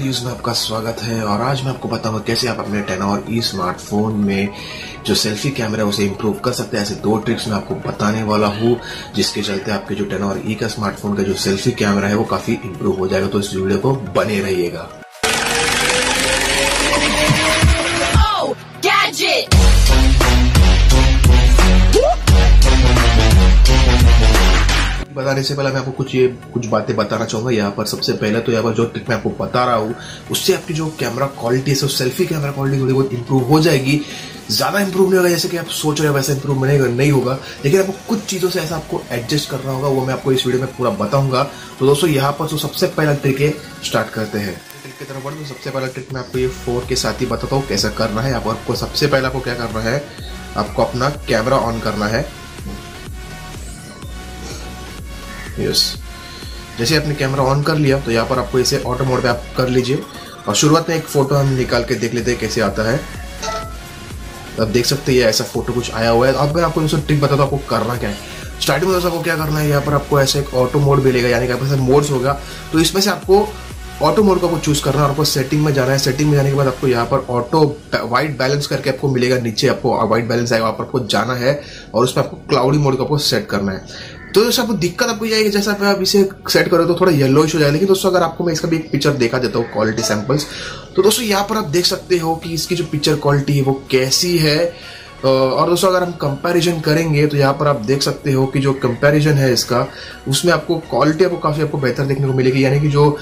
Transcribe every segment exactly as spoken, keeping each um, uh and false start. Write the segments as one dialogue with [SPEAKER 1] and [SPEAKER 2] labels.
[SPEAKER 1] Reviews में आपका स्वागत है। और आज मैं आपको बताऊंगा कैसे आप अपने टेनोर ई स्मार्टफोन में जो सेल्फी कैमरा है उसे इंप्रूव कर सकते हैं। ऐसे दो ट्रिक्स मैं आपको बताने वाला हूं जिसके चलते आपके जो टेनोर ई का स्मार्टफोन का जो सेल्फी कैमरा है वो काफी इंप्रूव हो जाएगा। तो इस वीडियो को बने रहिएगा। बताने से पहले मैं आपको कुछ ये कुछ बातें बताना चाहूंगा। यहाँ पर सबसे पहले तो यहाँ पर जो ट्रिक मैं आपको बता रहा हूँ उससे आपकी जो कैमरा क्वालिटी है, सेल्फी कैमरा क्वालिटी थोड़ी बहुत इंप्रूव हो जाएगी। ज्यादा इंप्रूव नहीं होगा जैसे कि आप सोच रहे हो वैसा इंप्रूव नहीं होगा, लेकिन आपको कुछ चीजों से ऐसा आपको एडजस्ट करना होगा, वो मैं आपको इस वीडियो में पूरा बताऊंगा। तो दोस्तों यहाँ पर जो सबसे पहला ट्रिक है स्टार्ट करते हैं। ट्रिक की तरफ बढ़ो। सबसे पहला ट्रिक मैं आपको ये फोन के साथ ही बताता हूँ कैसा करना है। आपको सबसे पहले आपको क्या करना है, आपको अपना कैमरा ऑन करना है। यस, जैसे आपने कैमरा ऑन कर लिया तो यहाँ पर आपको इसे ऑटो मोड पे आप कर लीजिए। और शुरुआत में एक फोटो हम निकाल के देख लेते हैं कैसे आता है। तो आप देख सकते हैं ऐसा फोटो कुछ आया हुआ है। अब मैं आपको ट्रिक बताता हूँ आपको करना क्या है। स्टार्टिंग में आपको क्या करना है, यहाँ पर आपको ऐसे एक ऑटो मोड मिलेगा, यानी कि आपके मोड्स होगा। तो इसमें से आपको ऑटो मोड को आपको चूज करना है और आपको सेटिंग में जाना है। सेटिंग में जाने के बाद आपको यहाँ पर ऑटो वाइट बैलेंस करके आपको मिलेगा, नीचे आपको वाइट बैलेंस आएगा, वहां पर आपको जाना है और उसमें आपको क्लाउडी मोड को आपको सेट करना है। तो दोस्तों आपको दिक्कत आपको ये आएगी, जैसा आप इसे सेट करो तो थोड़ा येलोइश हो जाएगा। लेकिन दोस्तों अगर आपको मैं इसका भी एक पिक्चर देखा देता हूँ, क्वालिटी सैंपल्स, तो दोस्तों यहाँ पर आप देख सकते हो कि इसकी जो पिक्चर क्वालिटी है वो कैसी है। और दोस्तों अगर हम कंपैरिजन करेंगे तो यहाँ पर आप देख सकते हो कि जो कंपैरिजन है इसका, उसमें आपको क्वालिटी आपको काफी आपको बेहतर देखने को मिलेगी। यानी कि जो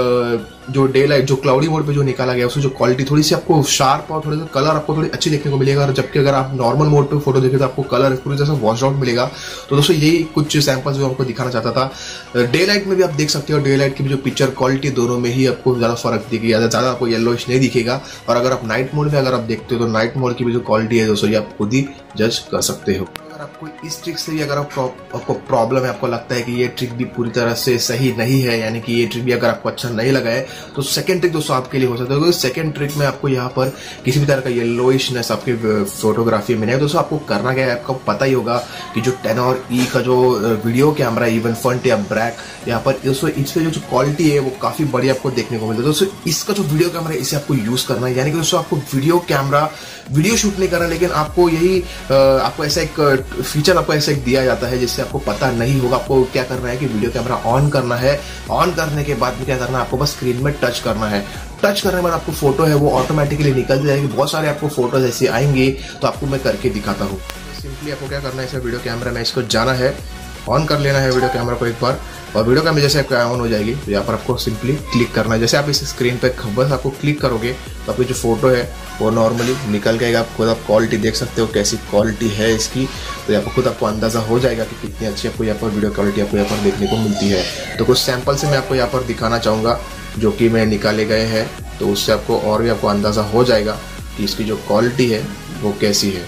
[SPEAKER 1] जो डे लाइट जो क्लाउडी मोड पे जो निकाला गया उसमें जो क्वालिटी थोड़ी सी आपको शार्प और थोड़ी सी कलर आपको थोड़ी अच्छी देखने को मिलेगा। और जबकि अगर आप नॉर्मल मोड पे फोटो देखें तो आपको कलर पूरी तरह से वॉश आउट मिलेगा। तो दोस्तों यही कुछ सैंपल्स जो आपको दिखाना चाहता था। डे लाइट में भी आप देख सकते हो, डे लाइट की भी जो पिक्चर क्वालिटी दोनों में ही आपको ज्यादा फर्क दिखेगा, ज्यादा आपको येलोइश नहीं दिखेगा। और अगर आप नाइट मोड में अगर आप देखते हो तो नाइट मोड की भी जो क्वालिटी है दोस्तों ये आप खुद ही जज कर सकते हो। अगर आपको इस ट्रिक से भी अगर आप आपको प्रॉब्लम है, आपको लगता है कि ये ट्रिक भी पूरी तरह से सही नहीं है, यानी कि ये ट्रिक भी अगर आपको अच्छा नहीं लगा है, तो सेकंड ट्रिक दोस्तों आपके लिए हो सकता है। क्योंकि सेकंड ट्रिक में आपको यहाँ पर किसी भी तरह का येलोइशनेस आपकी फोटोग्राफी में नहीं है। दोस्तों आपको करना क्या है, आपको पता ही होगा कि जो टेनोर ई का जो वीडियो कैमरा है, इवन फ्रंट या बैक, यहाँ पर दोस्तों इसमें जो क्वालिटी है वो काफी बढ़िया आपको देखने को मिलता है। दोस्तों इसका जो वीडियो कैमरा है इसे आपको यूज करना है। यानी कि दोस्तों आपको वीडियो कैमरा वीडियो शूट नहीं करना, लेकिन आपको यही आपको ऐसा एक फीचर आपको ऐसा एक दिया जाता है जिससे आपको पता नहीं होगा। आपको क्या करना है कि वीडियो कैमरा ऑन करना है। ऑन करने के बाद में क्या करना है, आपको बस स्क्रीन में टच करना है। टच करने के बाद आपको फोटो है वो ऑटोमेटिकली निकल जाएगी। बहुत सारे आपको फोटोज ऐसे आएंगे, तो आपको मैं करके दिखाता हूँ। सिंपली आपको क्या करना है, इसे वीडियो कैमरा में इसको जाना है, ऑन कर लेना है वीडियो कैमरा को एक बार। और वीडियो कैमरा जैसे आपका ऑन हो जाएगी तो यहाँ पर आपको सिंपली क्लिक करना है। जैसे आप इस स्क्रीन पे बस आपको क्लिक करोगे तो आपकी जो फोटो है वो नॉर्मली निकल जाएगा। आप खुद आप क्वालिटी देख सकते हो कैसी क्वालिटी है इसकी, तो यहाँ पर खुद आपको अंदाजा हो जाएगा कि कितनी अच्छी आपको यहाँ पर वीडियो क्वालिटी आपको यहाँ पर देखने को मिलती है। तो कुछ सैंपल से मैं आपको यहाँ पर दिखाना चाहूँगा जो कि मैं निकाले गए हैं, तो उससे आपको और भी आपको अंदाजा हो जाएगा कि इसकी जो क्वालिटी है वो कैसी है।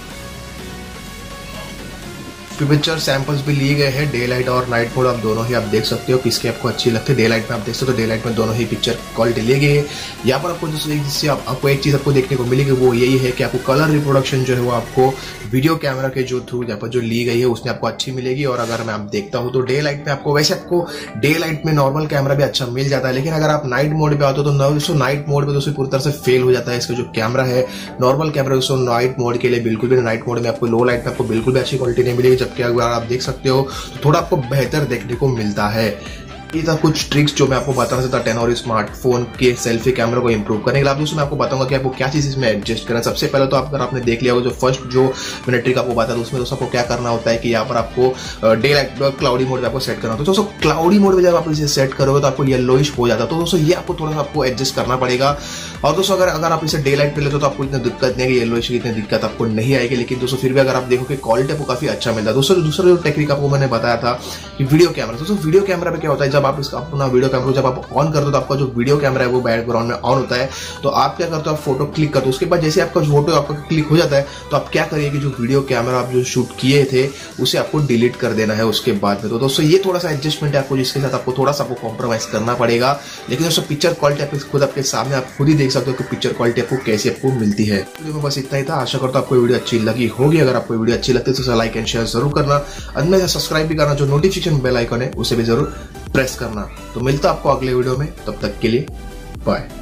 [SPEAKER 1] पिक्चर सैंपल्स भी लिए गए हैं, डे लाइट और नाइट मोड आप दोनों ही आप देख सकते हो किसकी आपको अच्छी लगती है। डे लाइट में आप देख सकते हो, डे लाइट में दोनों ही पिक्चर क्वालिटी लिए गई है। यहाँ पर आपको जिससे आप, आपको एक चीज आपको देखने को मिलेगी वो यही है कि आपको कलर रिप्रोडक्शन जो है वो आपको वीडियो कैमरा के जो थ्रू यहाँ पर जो ली गई है उसमें आपको अच्छी मिलेगी। और अगर मैं आप देखता हूँ तो डे लाइट में आपको वैसे आपको डे लाइट में नॉर्मल कैमरा भी अच्छा मिल जाता है, लेकिन अगर आप नाइट मोड पे आते हो तो दोस्तों नाइट मोड पे दोस्तों पूरी तरह से फेल हो जाता है। इसका जो कैमरा है नॉर्मल कैमरा दोस्तों नाइट मोड के लिए बिल्कुल भी, नाइट मोड में आपको लो लाइट में आपको बिल्कुल भी अच्छी क्वालिटी नहीं मिलेगी। जबकि अगर आप देख सकते हो तो थोड़ा आपको बेहतर देखने को मिलता है। ये था कुछ ट्रिक्स जो मैं आपको बताना चाहता टेनोर स्मार्टफोन के सेल्फी कैमरा को इंप्रूव करने के लिए। दोस्तों मैं आपको बताऊंगा कि आपको क्या चीज इसमें एडजस्ट करना है। सबसे पहले तो आप अगर आपने देख लिया होगा जो फर्स्ट जो मैंने ट्रिक आपको बताया, उसमें दोस्तों आपको क्या करना होता है कि यहाँ पर आपको डे लाइट क्लाउडी मोड पे आपको सेट करना होता है। दोस्तों क्लाउडी मोड पे जब आप इसे सेट करोगे तो आपको येलोइश हो जाता है। तो दोस्तों ये आपको थोड़ा सा आपको एडजस्ट करना पड़ेगा। और दोस्तों अगर अगर आप इसे डे लाइट पे लेते हो तो आपको इतनी दिक्कत नहीं है, येलोइश की इतनी दिक्कत आपको नहीं आएगी। लेकिन दोस्तों फिर भी अगर आप देखोगे क्वालिटी आपको काफी अच्छा मिलता है। दोस्तों दूसरा जो टेक्निक आपको मैंने बताया था कि वीडियो कैमरा, दोस्तों वीडियो कैमरा पे क्या होता है, जब आप इसका अपना वीडियो कैमरा जब आप ऑन करते हो तो आपका जो वीडियो कैमरा है वो बैकग्राउंड में ऑन होता है। तो आप क्या करते हो, आप फोटो क्लिक करते हो, उसके बाद जैसे आपका फोटो आपका क्लिक हो जाता है तो आप क्या करिए कि जो वीडियो कैमरा आप जो शूट किए थे उसे आपको डिलीट कर देना है उसके बाद में। तो दोस्तों ये थोड़ा सा एडजस्टमेंट है आपको, जिसके साथ आपको थोड़ा सा आपको कॉम्प्रोमाइज करना पड़ेगा। लेकिन दोस्तों पिक्चर क्वालिटी आप खुद आपके सामने आप खुद ही देख सकते हो कि पिक्चर क्वालिटी आपको कैसी आपको मिलती है। वीडियो में बस इतना ही था। आशा करता हूं आपको वीडियो अच्छी लगी होगी। अगर आपको वीडियो अच्छी लगती है तो लाइक एंड शेयर जरूर करना, अंदर से सब्सक्राइब भी करना, जो नोटिफिकेशन बेल आइकन है उसे भी जरूर प्रेस करना। तो मिलता आपको अगले वीडियो में, तब तक के लिए बाय।